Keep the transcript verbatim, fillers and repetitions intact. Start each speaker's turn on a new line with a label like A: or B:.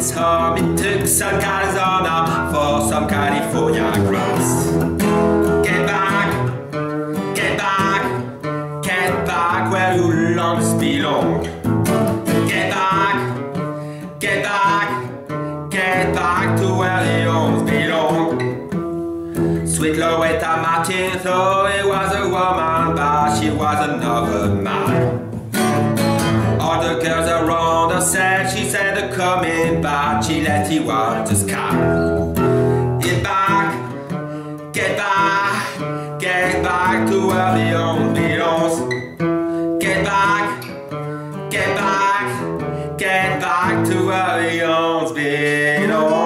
A: his home. He took some Arizona for some California grass. Get back, get back, get back where you once belonged. Get back, get back, get back to where the once belonged. Sweet Loretta Martin thought it was a woman, but she was another man. All the girls around her said she said they're coming back. She let it out the sky. Get back, get back, get back to where the once belongs. Get back, get back, get back to where the once belongs.